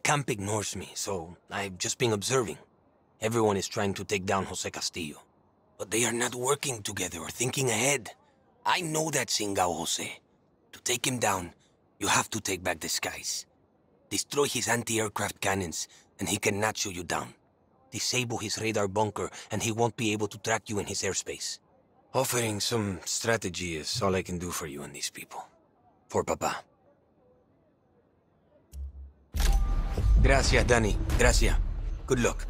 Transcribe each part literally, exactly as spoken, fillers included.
camp ignores me, so I've just been observing. Everyone is trying to take down Jose Castillo. But they are not working together or thinking ahead. I know that Singao Jose. To take him down, you have to take back the skies. Destroy his anti-aircraft cannons, and he cannot shoot you down. Disable his radar bunker, and he won't be able to track you in his airspace. Offering some strategy is all I can do for you and these people. For Papa. Gracias, Dani. Gracias. Good luck.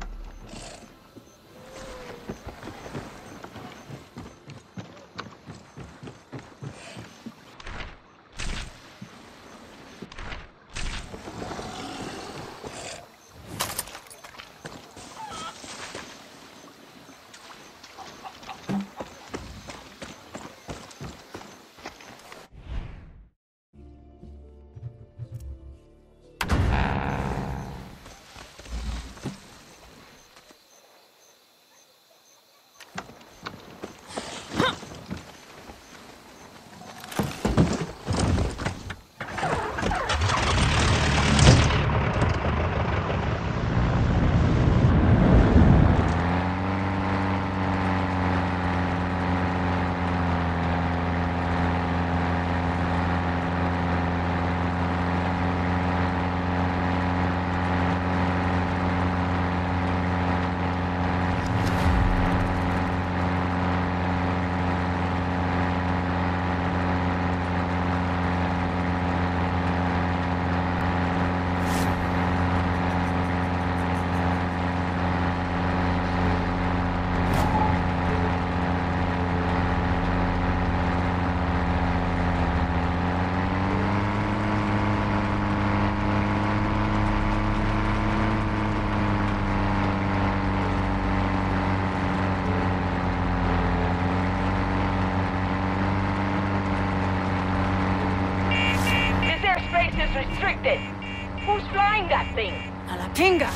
Restricted. Who's flying that thing? A la pinga.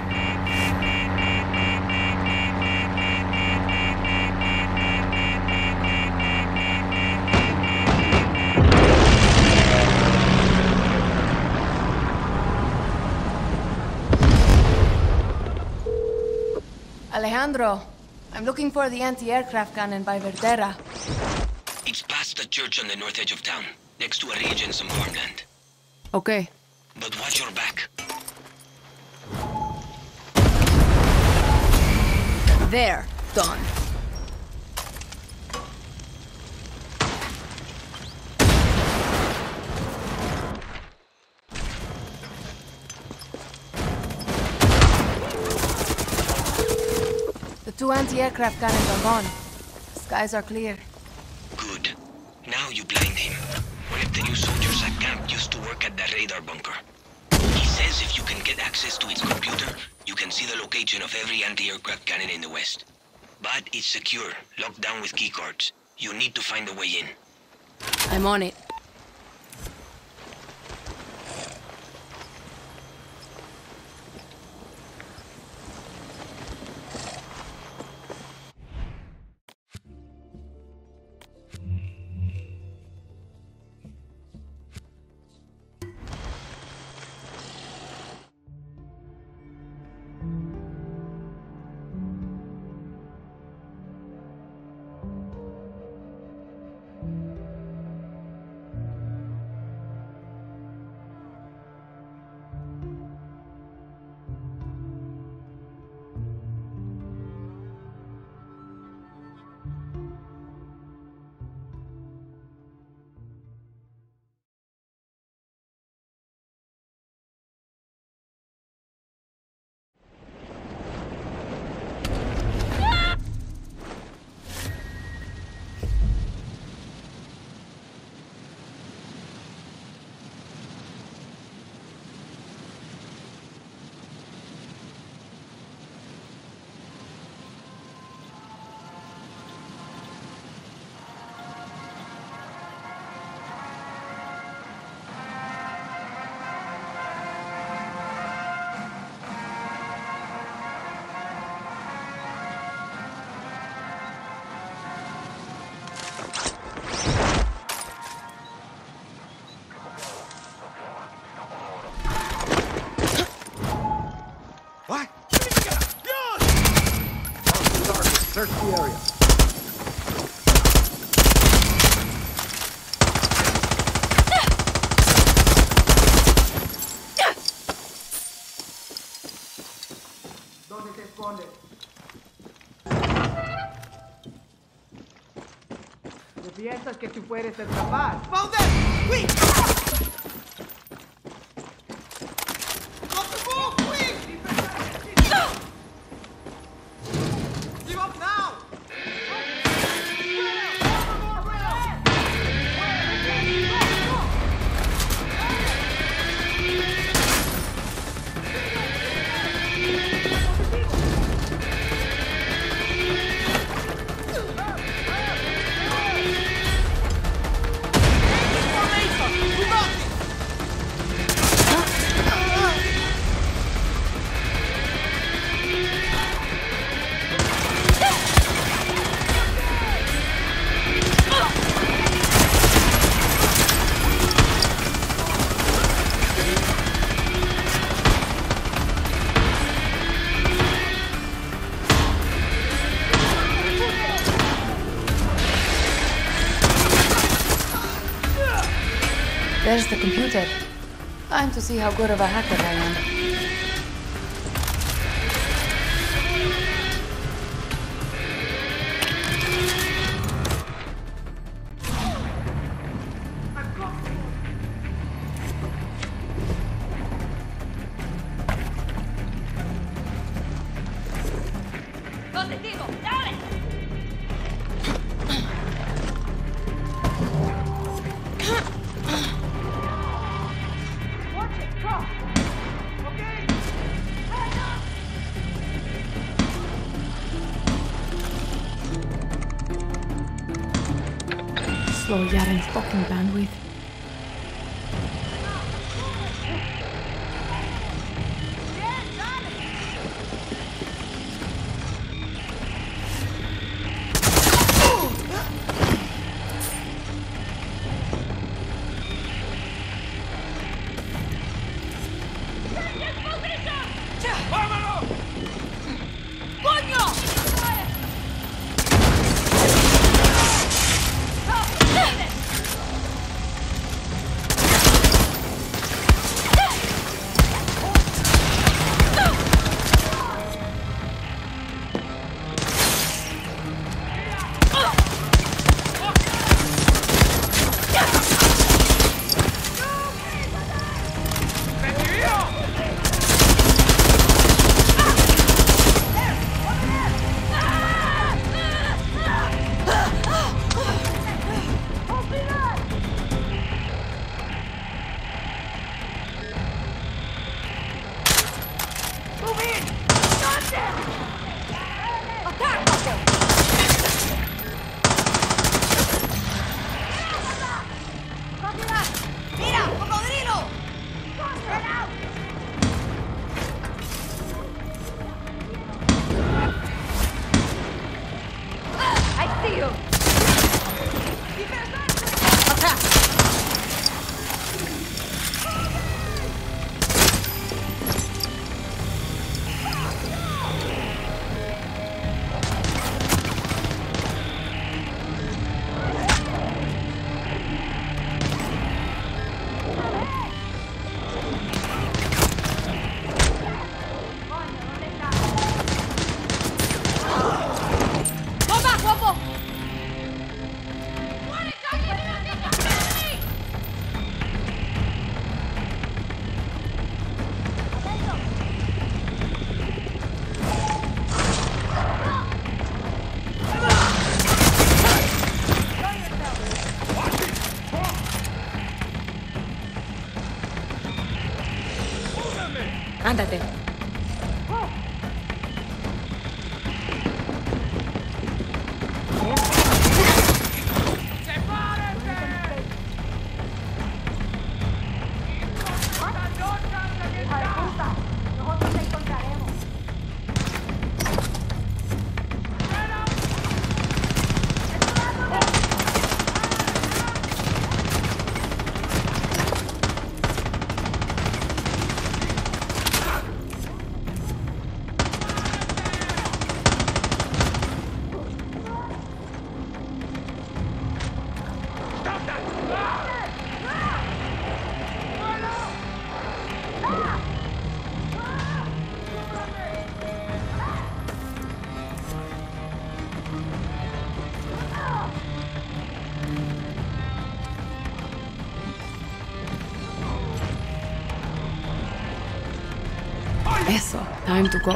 Alejandro, I'm looking for the anti-aircraft cannon by Verdera. It's past the church on the north edge of town, next to a ridge and some farmland. Okay. But watch your back. There. Done. The two anti-aircraft cannons are gone. The skies are clear. Good. Now you blind him. One of the new soldiers at camp used to work at the radar bunker. He says if you can get access to his computer, you can see the location of every anti-aircraft cannon in the west. But it's secure, locked down with keycards. You need to find a way in. I'm on it. Piensas que tú puedes ser capaz. Found them! Quick! Drop the ball, quick! Give up now! There's the computer. Time to see how good of a hacker I am. ¡Positivo! ¡Dale! Slow Yaran's fucking bandwidth. Ándate. Eso. Time to go.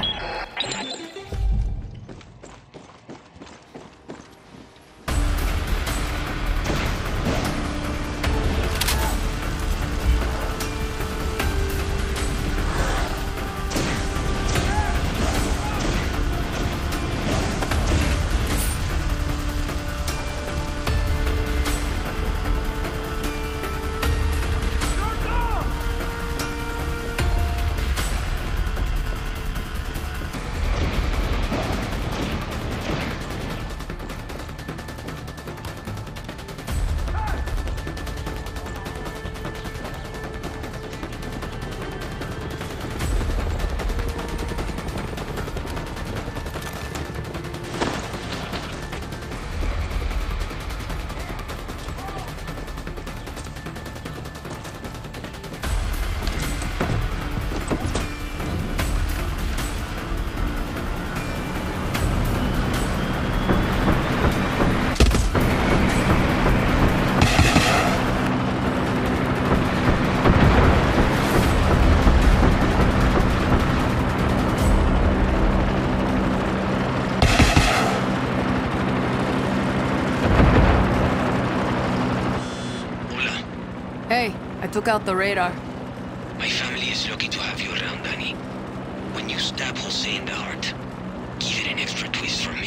Hey, I took out the radar. My family is lucky to have you around, Dani. When you stab Jose in the heart, give it an extra twist for me.